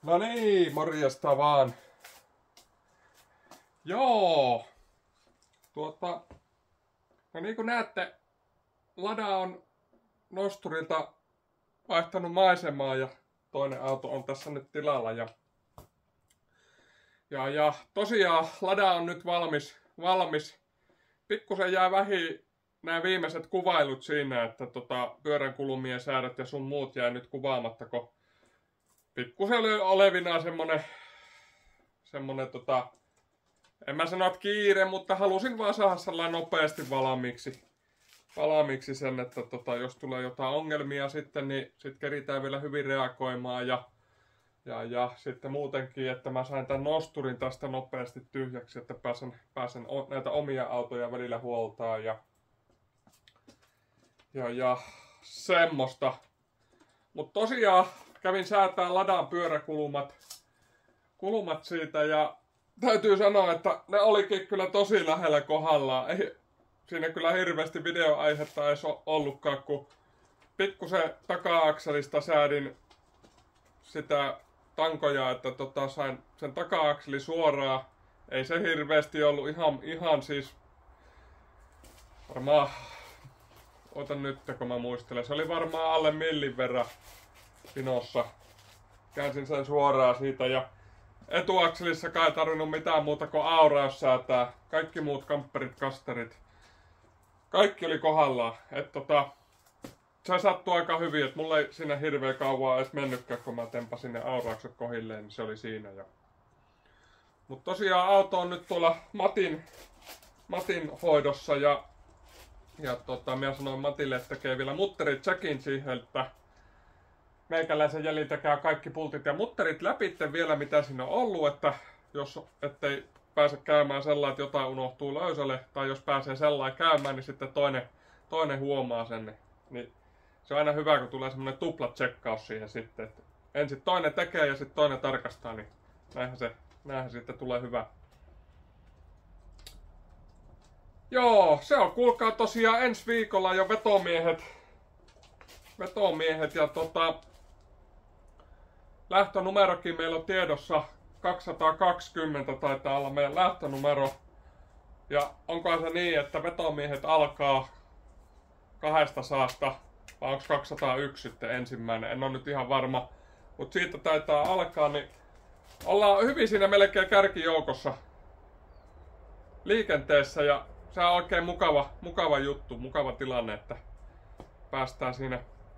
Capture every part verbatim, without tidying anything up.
No niin, morjesta vaan. Joo. Tuota, no niin kuin näette, Lada on nosturilta vaihtanut maisemaa ja toinen auto on tässä nyt tilalla. Ja, ja, ja tosiaan Lada on nyt valmis. valmis. Pikkusen jää vähin nämä viimeiset kuvailut siinä, että tota, pyöränkulumien säädöt ja sun muut jää nyt kuvaamatta, kun pikkusen oli olevinaan semmonen, semmonen tota, en mä sano, että kiire, mutta halusin vaan saada sellainen nopeasti valmiiksi, valmiiksi sen, että tota, jos tulee jotain ongelmia sitten, niin sit keritään vielä hyvin reagoimaan ja, ja, ja sitten muutenkin, että mä sain tämän nosturin tästä nopeasti tyhjäksi, että pääsen, pääsen näitä omia autoja välillä huoltaan ja, ja, ja semmoista. Mutta tosiaan kävin säätää Ladan pyöräkulumat kulumat siitä ja täytyy sanoa, että ne olikin kyllä tosi lähellä kohdallaan. Ei siinä kyllä hirveästi videoaihetta edes ollutkaan, kun pikkusen taka-akselista säädin sitä tankoja, että tota sain sen taka-akseli suoraan. Ei se hirveästi ollut ihan, ihan siis varmaan, otan nyt kun mä muistelen, se oli varmaan alle millin verran pinossa. Käänsin sen suoraan siitä ja etuakselissakaan ei tarvinnut mitään muuta kuin auraus säätää. Kaikki muut kampperit, kasterit, kaikki oli kohdallaan. Et tota, se sattui aika hyvin, että mulla ei siinä hirveä kauan edes mennytkään, kun mä tempasin ne auraukset kohilleen, niin se oli siinä jo. Mut tosiaan auto on nyt tuolla Matin, Matin hoidossa ja, ja tota, minä sanoin Matille, että tekee vielä mutterit checkin siihen, että meikäläisen jäljiltä käy kaikki pultit ja mutterit läpi vielä, mitä siinä on ollut, että jos ettei pääse käymään sellainen, että jotain unohtuu löysälle, tai jos pääsee sellainen käymään, niin sitten toinen, toinen huomaa sen. Niin se on aina hyvä, kun tulee semmoinen tupla-tsekkaus siihen sitten, että ensin toinen tekee ja sitten toinen tarkastaa, niin näinhän se, näinhän sitten tulee hyvä. Joo, se on kuulkaa tosiaan ensi viikolla jo vetomiehet, vetomiehet ja tota, lähtönumerokin meillä on tiedossa, kaksisataakaksikymmentä taitaa olla meidän lähtönumero. Ja onkohan se niin, että vetomiehet alkaa kahdesta saasta, vai onko kaksisataayksi sitten ensimmäinen, en ole nyt ihan varma. Mutta siitä taitaa alkaa, niin ollaan hyvin siinä melkein kärkijoukossa liikenteessä. Ja se on oikein mukava, mukava juttu, mukava tilanne, että päästään siinä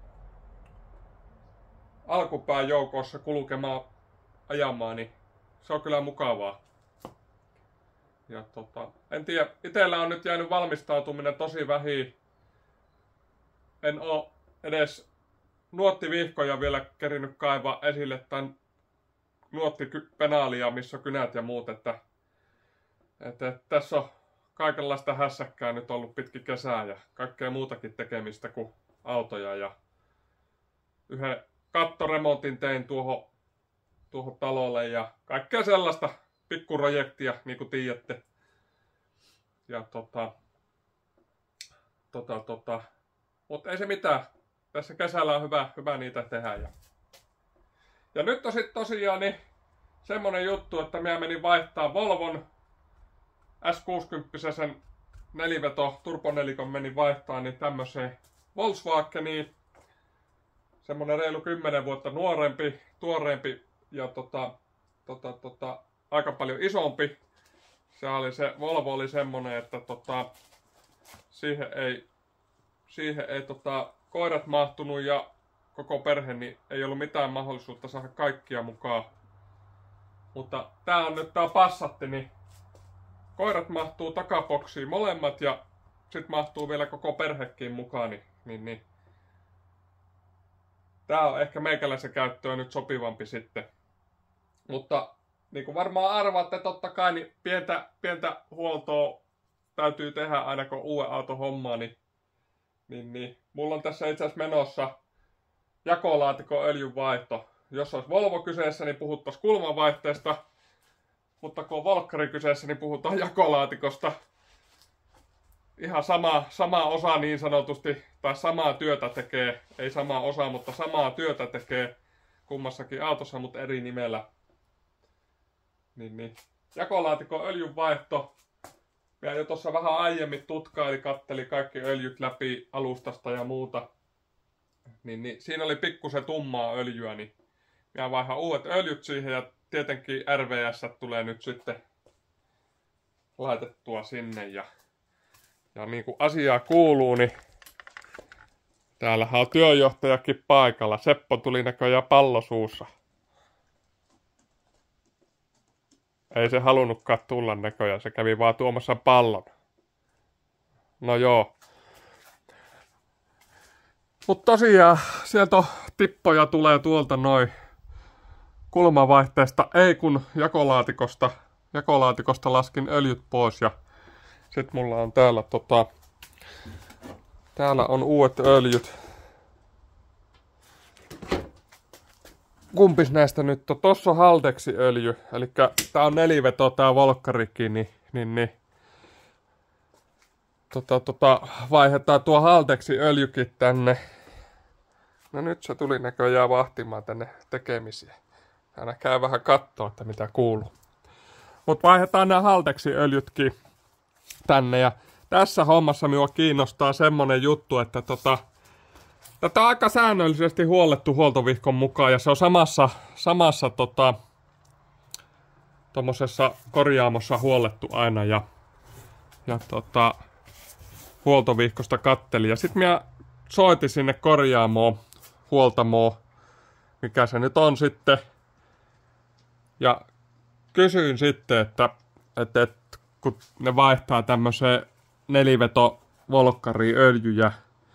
alkupään joukossa kulkemaan, ajamaan, niin se on kyllä mukavaa. Ja tota, en tiedä, itellä on nyt jäänyt valmistautuminen tosi vähin. En oo edes nuottivihkoja vielä kerinyt kaivaa esille tämän nuottipenaalia, missä on kynät ja muut, että, että, että tässä on kaikenlaista hässäkkää nyt ollut pitkin kesää ja kaikkea muutakin tekemistä kuin autoja ja yhden kattoremontin tein tuohon, tuohon talolle ja kaikkea sellaista pikkuprojektia, niin kuin tiedätte. Ja tota, tota, tota, mutta ei se mitään. Tässä kesällä on hyvä, hyvä niitä tehdä. Ja, ja nyt on sitten tosiaan niin semmonen juttu, että minä menin vaihtaa Volvon S kuusikymmentä sen neliveto turbonelikon menin vaihtaa niin tämmöiseen Volkswageniin. Semmonen reilu kymmenen vuotta nuorempi, tuoreempi ja tota, tota, tota, aika paljon isompi. Se oli se Volvo oli semmonen, että tota, siihen ei, siihen ei tota, koirat mahtunut ja koko perhe, niin ei ollut mitään mahdollisuutta saada kaikkia mukaan. Mutta tää on nyt tää Passatti, niin koirat mahtuu takaboksiin molemmat ja sit mahtuu vielä koko perhekin mukaan, niin, niin, niin. Tää on ehkä meikäläisen käyttöön nyt sopivampi sitten. Mutta niin kuin varmaan arvaatte totta kai, niin pientä, pientä huoltoa täytyy tehdä aina kun uuden auton hommaa. Niin, niin, niin. Mulla on tässä itse asiassa menossa jakolaatikon öljynvaihto. Jos olisi Volvo kyseessä, niin puhuttaisiin kulmanvaihteesta. Mutta kun on Volkkari kyseessä, niin puhutaan jakolaatikosta. Ihan sama, sama osa niin sanotusti, tai samaa työtä tekee, ei samaa osaa, mutta samaa työtä tekee kummassakin autossa, mutta eri nimellä. Niin, niin. Jakolaatikon öljynvaihto. Minä jo tuossa vähän aiemmin tutkaili, katteli kaikki öljyt läpi alustasta ja muuta. Niin, niin. Siinä oli pikkusen tummaa öljyä, niin minä vaihan uudet öljyt siihen ja tietenkin R V S tulee nyt sitten laitettua sinne. Ja, ja niin kuin asiaa kuuluu, niin täällähän on työjohtajakin paikalla. Seppo tuli näköjään pallo suussa. Ei se halunnutkaan tulla näköjään, se kävi vaan tuomassa pallon. No joo. Mut tosiaan, sieltä tippoja tulee tuolta noin kulmavaihteesta, ei kun jakolaatikosta. Jakolaatikosta laskin öljyt pois ja sit mulla on täällä tota... Täällä on uudet öljyt. Kumpis näistä nyt on? Tossa on Haldex-öljy. Eli tää on neliveto tää Volkkarikin, niin, niin, niin. Tota, tota, vaihdetaan tuo Haldex-öljykin tänne. No nyt se tuli näköjään vahtimaan tänne tekemisiä. Aina käy vähän kattoo, että mitä kuuluu. Mut vaihdetaan nämä Haldex-öljytkin tänne. Ja tässä hommassa minua kiinnostaa semmonen juttu, että tota... Tätä on aika säännöllisesti huollettu huoltovihkon mukaan ja se on samassa, samassa tota, tommosessa korjaamossa huollettu aina ja, ja tota, huoltovihkosta katteli. Ja sit minä soitin sinne korjaamoon, huoltamoon, mikä se nyt on sitten. Ja kysyin sitten, että, että, että kun ne vaihtaa tämmöiseen neliveto volkkariin öljyjä,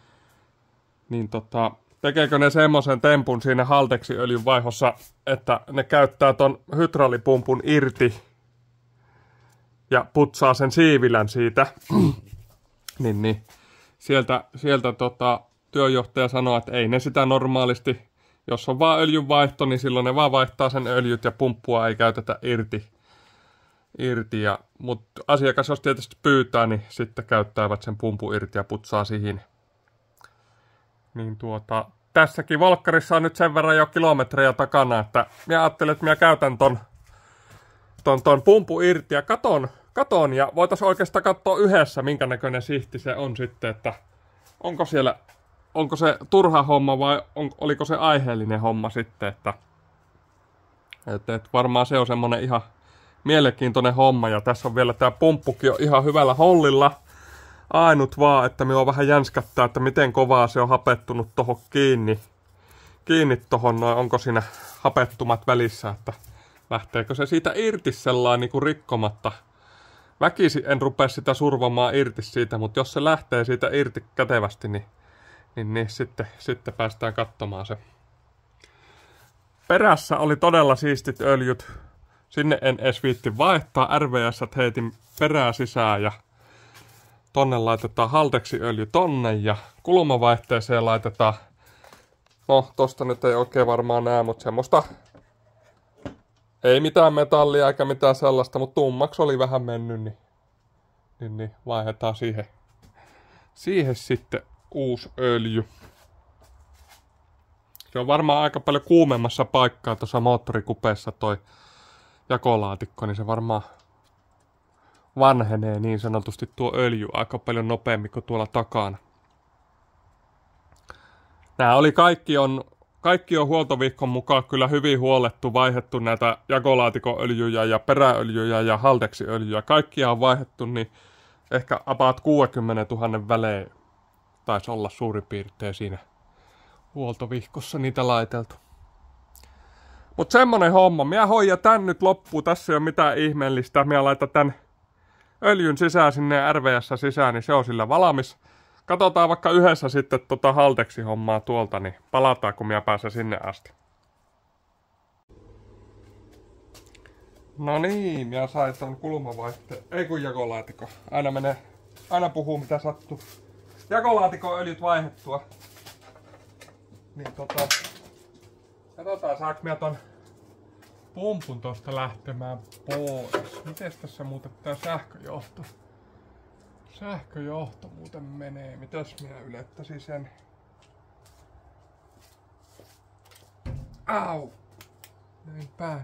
niin tota, tekeekö ne semmoisen tempun siinä Haldex-öljyn vaihossa, että ne käyttää ton hydraulipumpun irti ja putsaa sen siivilän siitä. niin, niin. Sieltä, sieltä tota, työjohtaja sanoo, että ei ne sitä normaalisti, jos on vaan öljynvaihto, niin silloin ne vaan vaihtaa sen öljyt ja pumppua ei käytetä irti. irti ja, mutta asiakas, jos tietysti pyytää, niin sitten käyttävät sen pumpu irti ja putsaa siihen. Niin tuota, tässäkin Volkkarissa on nyt sen verran jo kilometrejä takana, että minä ajattelin, että minä käytän ton, ton, ton pumpu irti ja katon, katon ja voitaisiin oikeastaan katsoa yhdessä, minkä näköinen sihti se on sitten, että onko siellä, onko se turha homma vai on, oliko se aiheellinen homma sitten, että, että, että varmaan se on semmonen ihan mielenkiintoinen homma ja tässä on vielä tää pumppukin on ihan hyvällä hollilla. Ainut vaan, että minua vähän jänskättää, että miten kovaa se on hapettunut tohon kiinni. Kiinni tohon noin, onko siinä hapettumat välissä, että lähteekö se siitä irti sellainen niin kuin rikkomatta. Väkisin en rupea sitä survomaan irti siitä, mutta jos se lähtee siitä irti kätevästi, niin, niin, niin sitten, sitten päästään katsomaan se. Perässä oli todella siistit öljyt. Sinne en edes viitti vaihtaa. R V S heitin perää sisään ja tonne laitetaan Haldex-öljy tonne ja kulmavaihteeseen laitetaan, no tosta nyt ei oikein varmaan näe, mutta semmoista, ei mitään metallia eikä mitään sellaista, mutta tummaksi oli vähän mennyt, niin, niin, niin vaihdetaan siihen, siihen sitten uusi öljy. Se on varmaan aika paljon kuumemmassa paikkaa tuossa moottorikupeessa toi jakolaatikko, niin se varmaan vanhenee niin sanotusti tuo öljy aika paljon nopeammin kuin tuolla takana. Nämä oli kaikki on, kaikki on huoltovihkon mukaan kyllä hyvin huolettu, vaihdettu näitä jakolaatikon-öljyjä ja peräöljyjä ja Haldex-öljyjä. Kaikkia on vaihdettu, niin ehkä about kuusikymmentätuhatta välein taisi olla suurin piirtein siinä huoltovihkossa niitä laiteltu. Mut semmonen homma. Minä hoidan tän nyt loppuun. Tässä ei ole mitään ihmeellistä. Minä laitan tän öljyn sisään sinne R V S sisään, niin se on sillä valmis. Katsotaan vaikka yhdessä sitten tota Haldex hommaa tuolta, niin palataan kun minä pääsen sinne asti. No niin, minä sain ton kulmavaihteen. Ei kun jakolaatikko. Aina menee, aina puhuu mitä sattuu. Jakolaatikon öljyt vaihdettua. Niin tota... Katsotaan saaks minä ton pumpun tosta lähtemään pois. Mites tässä muuten tää sähköjohto? Sähköjohto muuten menee. Mitäs minä ylettäisin sen? Au! Näin pääni.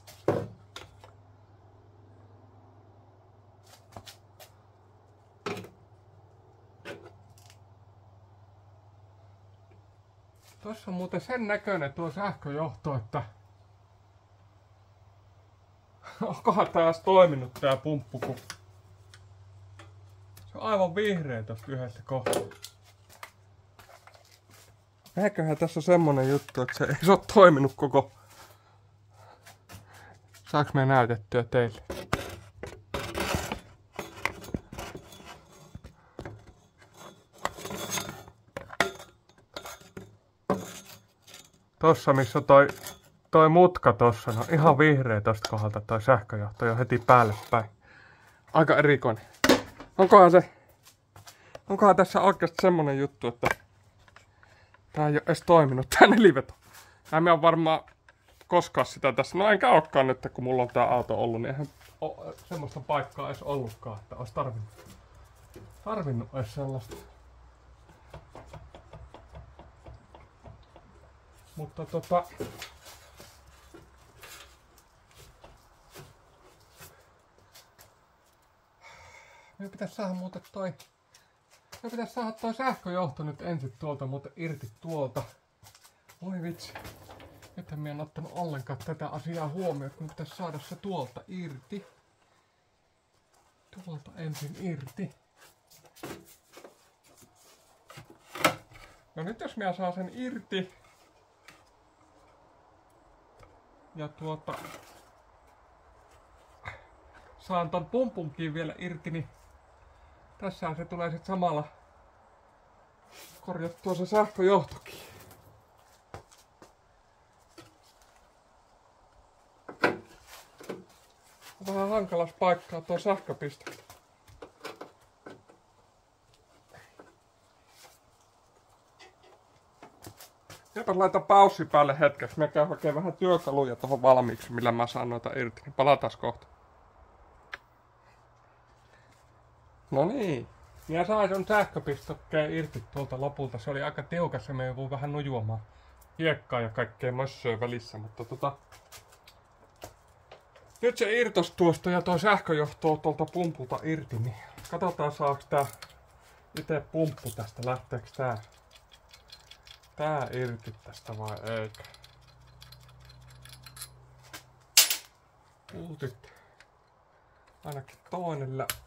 Tuossa on muuten sen näköinen tuo sähköjohto, että onkohan taas toiminut tää pumppu, kun se on aivan vihreä tosta yhdestä kohtaa. Eiköhän tässä on semmonen juttu, että se ei se oo toiminut koko... Saaks me näytettyä teille? Tossa missä toi, toi mutka tossa, no ihan vihreä tosta kohdalta toi sähköjohto jo heti päälle päin. Aika erikoinen. Onkohan se... Onkohan tässä oikeasti semmonen juttu, että... Tää ei oo edes toiminut, tää neliveto. Mä en oo varmaan koskaan sitä tässä. No enkä ookaan nyt, kun mulla on tää auto ollut, niin eihän oo semmoista paikkaa edes ollutkaan, että ois tarvinnut. Tarvinnut edes sellaista. Mutta tota... Me pitäis saada muuten toi... Me pitäis saada toi sähköjohto nyt ensin tuolta muuten irti tuolta. Voi vitsi. Nythän mä en ottanut ollenkaan tätä asiaa huomioon, kun pitäis saada se tuolta irti. Tuolta ensin irti. No nyt jos mä saan sen irti. Ja tuota... Saan ton pumpunkin vielä irti, niin... Tässä se tulee sit samalla korjattua se sähköjohtokin. On vähän hankalas paikkaa tuo sähköpiste. Jäpä laita paussi päälle hetkeksi. Mä käyn hakemaan vähän työkaluja tuohon valmiiksi, millä mä saan noita irti. Niin palataan kohta. No niin. Minä sain sun sähköpistokkeen irti tuolta lopulta. Se oli aika tiukas, se me joutui vähän nujuamaan hiekkaa ja kaikkea mössöä välissä, mutta tota... Nyt se irtos tuosta ja tuo sähköjohto tuolta pumpulta irti, niin katsotaan saaks tää itse pumppu tästä, lähteekö tää, tää irti tästä vai eikä. Pultit. Ainakin toinen lähti.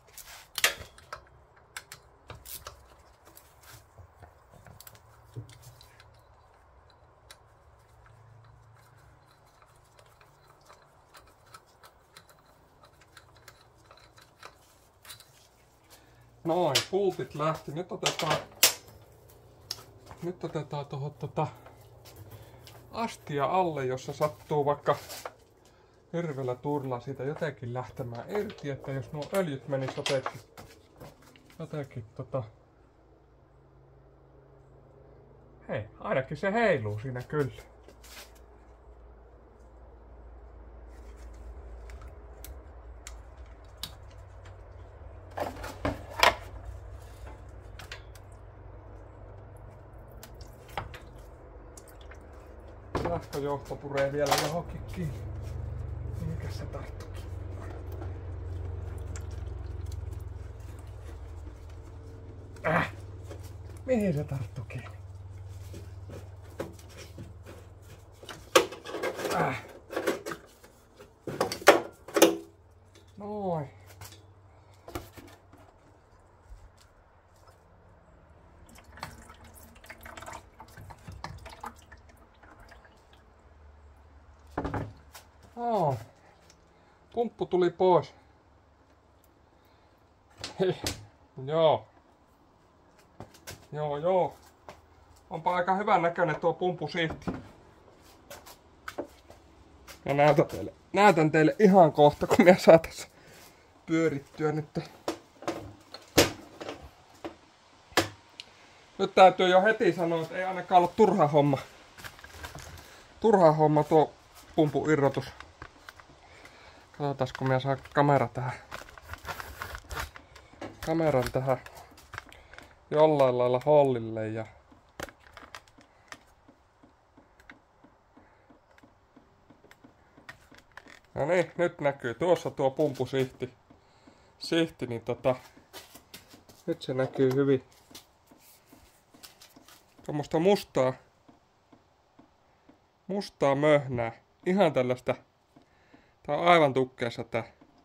Noin, pultit lähti. Nyt otetaan... Nyt otetaan tuohon tota... astia alle, jossa sattuu vaikka hirvellä turla siitä jotenkin lähtemään irti, että jos nuo öljyt menis jotenkin... Jotenkin tota... Hei, ainakin se heiluu siinä kyllä. Sähköjohto puree vielä johonkin kiinni. Mikäs se tarttukin? Äh! Mihin se tarttu kiinni? Äh! Noin. Oh. Pumppu tuli pois. Hei. Joo. Joo, joo. Onpa aika hyvän näköinen tuo pumppu siitti. Ja näytän teille, näytän teille ihan kohta, kun minä saan tässä pyörittyä nyt. Nyt täytyy jo heti sanoa, että ei ainakaan ollut turha homma. Turha homma tuo pumpun irrotus. Katsotaan, kun minä saan kamera tähän. Kameran tähän jollain lailla hollille ja No niin, nyt näkyy. Tuossa tuo pumpusihti. Sihti, niin tota... Nyt se näkyy hyvin. Tuommoista mustaa. Mustaa möhnää. Ihan tällaista. Tää on aivan tukkeessa tää.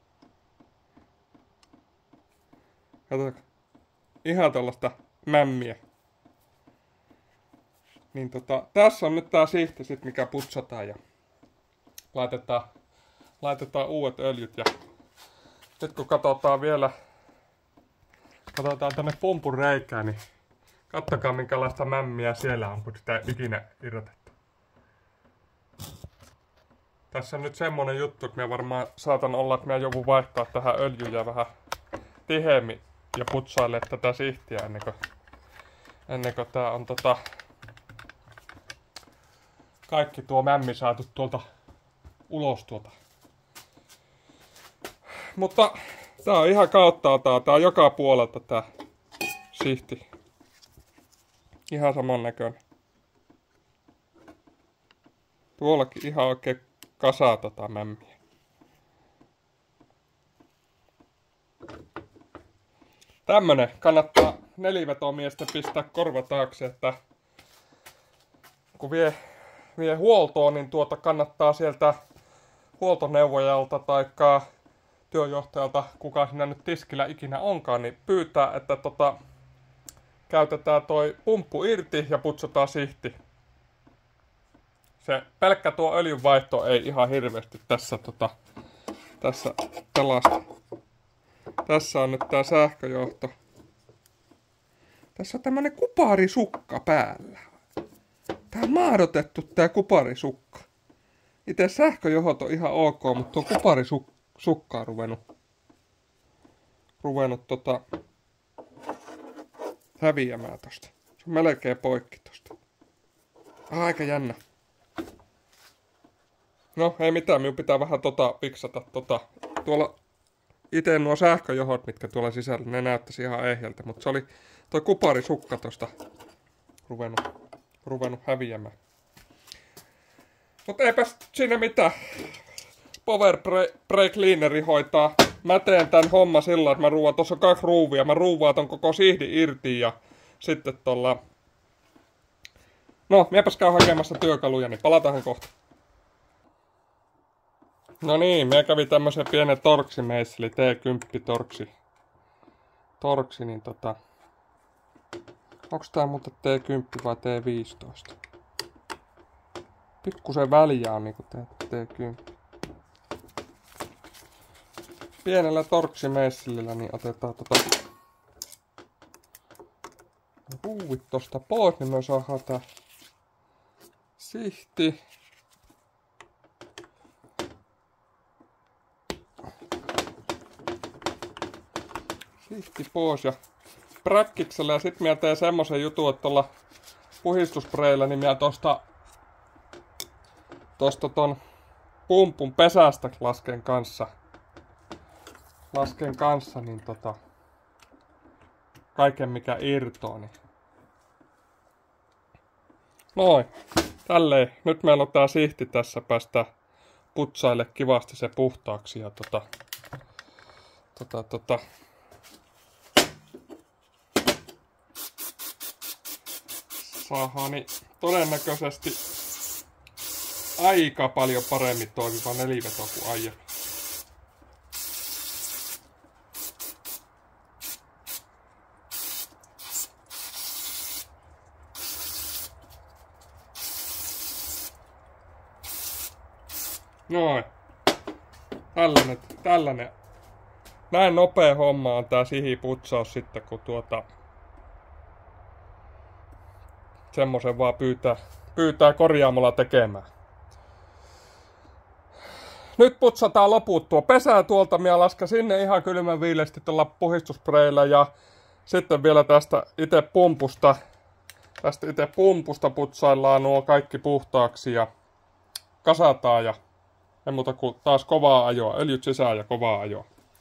Katsotaan. Ihan tällaista mämmiä. Niin tota, tässä on nyt tää sihti sit, mikä putsataan ja laitetaan, laitetaan uudet öljyt. Ja nyt kun katsotaan vielä, katsotaan tänne pumpun reikään, niin kattokaa minkälaista mämmiä siellä on, kun sitä ikinä irrotettu. Tässä on nyt semmonen juttu, että minä varmaan saatan olla, että minä joudun vaihtaa tähän öljyjä vähän tiheemmin ja putsaille tätä sihtiä ennen kuin, ennen kuin tää on tota, kaikki tuo mämmi saatu tuolta ulos tuolta. Mutta tää on ihan kauttaaltaan, tää on joka puolelta tää sihti. Ihan saman näköinen. Tuollakin ihan oikein kasaa tota mämmiä. Tämmönen kannattaa nelivetomiestä pistää korva taakse, että kun vie, vie huoltoon, niin tuota kannattaa sieltä huoltoneuvojalta tai työjohtajalta, kuka siinä nyt tiskillä ikinä onkaan, niin pyytää, että tota, käytetään toi pumppu irti ja putsataan sihti. Se pelkkä tuo öljynvaihto ei ihan hirveästi tässä tota, tässä pelasta. Tässä on nyt tää sähköjohto. Tässä on tämmönen kuparisukka päällä. Tää on maadotettu tää kuparisukka. Itse sähköjohot on ihan ok, mutta tuo kuparisukka on ruvennut, ruvennut tota, häviämään tosta. Se on melkein poikki tosta. Aika jännä. No ei mitään, minun pitää vähän tota piksata tota. Tuolla ite nuo sähköjohot, mitkä tuolla sisällä, ne näyttäisi ihan ehjältä, mutta se oli toi kuparisukka tosta ruvennut, ruvennut häviämään. Mutta eipäs siinä mitään. Power Brake Cleaneri hoitaa. Mä teen tän homma sillä, että mä ruuvaan, tossa on kaksi ruuvia, mä ruuvaan ton koko sihdin irti ja sitten tolla... No, miepäs käy hakemassa työkaluja, niin palataan kohta. No niin, me kävi tämmösen pienen torksimeissa, eli T kymmenen torksi. Torksi, niin tota... Onks tää muuten T kymmenen vai T viisitoista? Pikkusen väliä on niinku T kymmenen. Pienellä torksimeissillä niin otetaan tota... ruuvit tosta pois, niin me saadaan tää sihti. Sihti pois ja präkkiksellä ja sit minä teen semmosen jutun, että tuolla puhistuspreillä niin minä tosta tosta ton pumpun pesästä lasken kanssa lasken kanssa niin tota kaiken mikä irtoo niin noin tälleen nyt meillä on tää sihti tässä, päästä putsaille kivasti se puhtaaksi ja tota tota tota saadaan niin todennäköisesti aika paljon paremmin toimiva neliveto kuin aiemmin. Noin. Tällainen, tällainen. Näin nopea homma on tää sihiputsaus sitten, kun tuota... semmosen vaan pyytää, pyytää korjaamolla tekemään. Nyt putsataan loput tuo pesää tuolta. Minä lasken sinne ihan kylmän viileesti tuolla puhistuspreillä ja sitten vielä tästä itse pumpusta. Tästä itse pumpusta putsaillaan nuo kaikki puhtaaksi ja kasataan ja ei muuta kuin taas kovaa ajoa. Öljyt sisään ja kovaa ajoa.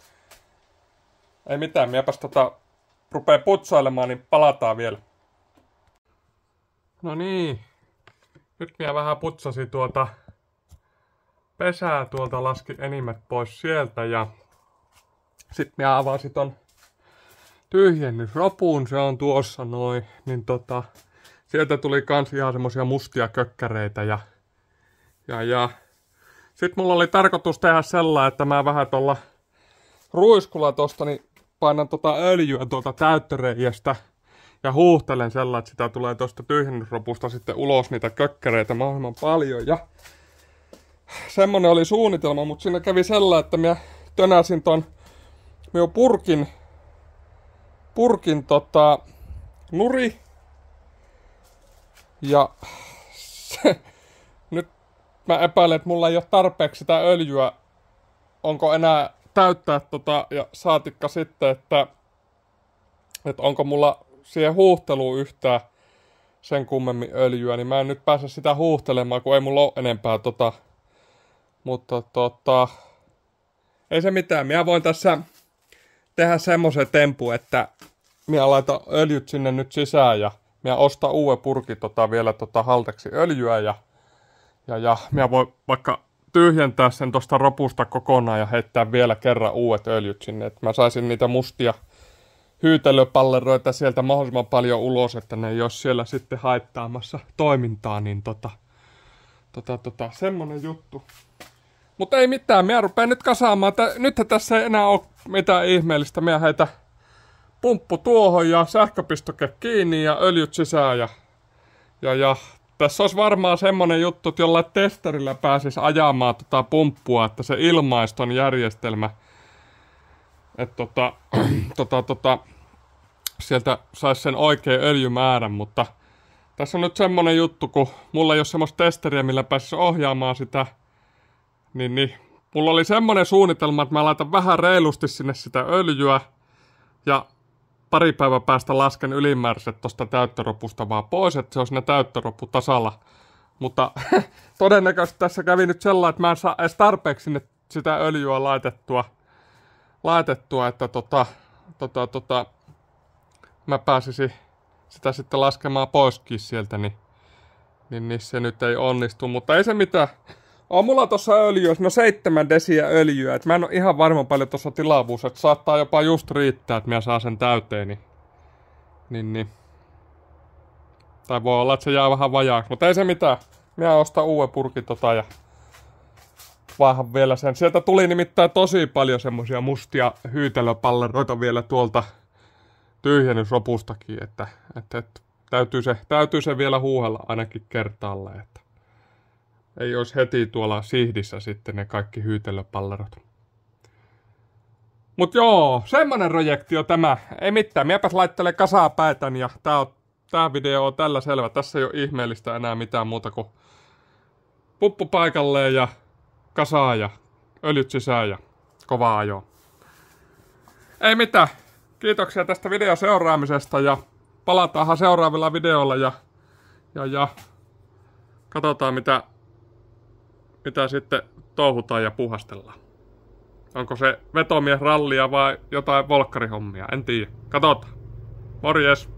Ei mitään, minäpäs tota rupee putsailemaan, niin palataan vielä. No niin, nyt minä vähän putsasin tuota pesää tuolta, laski enimmät pois sieltä ja sit minä avasin ton tyhjennysropun, se on tuossa noin, niin tota, sieltä tuli kans ihan semmosia mustia kökkäreitä ja, ja, ja. Sit mulla oli tarkoitus tehdä sellainen, että mä vähän tuolla ruiskulla tosta niin painan tota öljyä tuolta täyttöreijästä ja huuhtelen sellainen, että sitä tulee tosta tyhjennysropusta sitten ulos niitä kökkäreitä mahdollisimman paljon. Ja semmonen oli suunnitelma, mutta siinä kävi sellainen, että mä tönäsin ton minun purkin, purkin tota, nuri. Ja se, nyt mä epäilen, että mulla ei ole tarpeeksi sitä öljyä. Onko enää täyttää tota, ja saatikka sitten, että, että onko mulla siihen huuhteluun yhtään sen kummemmin öljyä, niin mä en nyt pääse sitä huuhtelemaan, kun ei mulla ole enempää tota. Mutta tota, ei se mitään. Minä voin tässä tehdä semmoisen tempu, että minä laitan öljyt sinne nyt sisään ja minä ostan uuden purkin tota, vielä tota, halteksi öljyä ja, ja, ja minä voin vaikka tyhjentää sen tosta ropusta kokonaan ja heittää vielä kerran uudet öljyt sinne, että mä saisin niitä mustia hyytelöpalleroita sieltä mahdollisimman paljon ulos, että ne ei ole siellä sitten haittaamassa toimintaa, niin tota, tota, tota, semmonen juttu. Mutta ei mitään, minä rupean nyt kasaamaan, nythän tässä ei enää ole mitään ihmeellistä, minä heitä pumppu tuohon ja sähköpistoke kiinni ja öljyt sisään ja, ja, ja tässä olisi varmaan semmonen juttu, että jollain testerillä pääsisi ajamaan tota pumppua, että se ilmaisi ton järjestelmä, että tota, tota, tota, sieltä saisi sen oikein öljymäärän, mutta tässä on nyt semmonen juttu, kun mulla ei ole semmoista testeriä, millä pääsisi ohjaamaan sitä, niin, niin mulla oli semmonen suunnitelma, että mä laitan vähän reilusti sinne sitä öljyä ja pari päivän päästä lasken ylimääräiset tosta täyttöropusta vaan pois, että se on siinä täyttöroppu tasalla. Mutta todennäköisesti tässä kävi nyt sellainen, että mä en saa edes tarpeeksi sinne sitä öljyä laitettua, laitettua että tota, tota, tota, mä pääsisin sitä sitten laskemaan poiskin sieltä, niin, niin, niin se nyt ei onnistu. Mutta ei se mitään. On mulla tossa öljyä, no seitsemän desiä öljyä, että mä en ole ihan varma paljon tossa tilavuus, että saattaa jopa just riittää, että mä saan sen täyteen, niin, niin, niin. Tai voi olla, että se jää vähän vajaaksi, mutta ei se mitään. Mä ostan uuden purkin tota ja vaihan vielä sen. Sieltä tuli nimittäin tosi paljon semmosia mustia hyytelöpalleroita vielä tuolta tyhjennysropustakin, että, että, että täytyy, se, täytyy se vielä huuhella ainakin kertaalle, että ei olisi heti tuolla sihdissä sitten ne kaikki hyytelöpallerot. Mut joo, semmonen projekti on tämä. Ei mitään, miepäs laittele kasaa päätän ja tää, on, tää video on tällä selvä. Tässä ei ole ihmeellistä enää mitään muuta kuin puppu paikalleen ja kasaa ja öljyt sisään ja kovaa ajoa. Ei mitään. Kiitoksia tästä videon seuraamisesta ja palataanhan seuraavilla videoilla ja, ja, ja katsotaan mitä mitä sitten touhutaan ja puhastellaan. Onko se vetomiesrallia vai jotain volkkarihommia? En tiedä. Katsotaan. Morjes!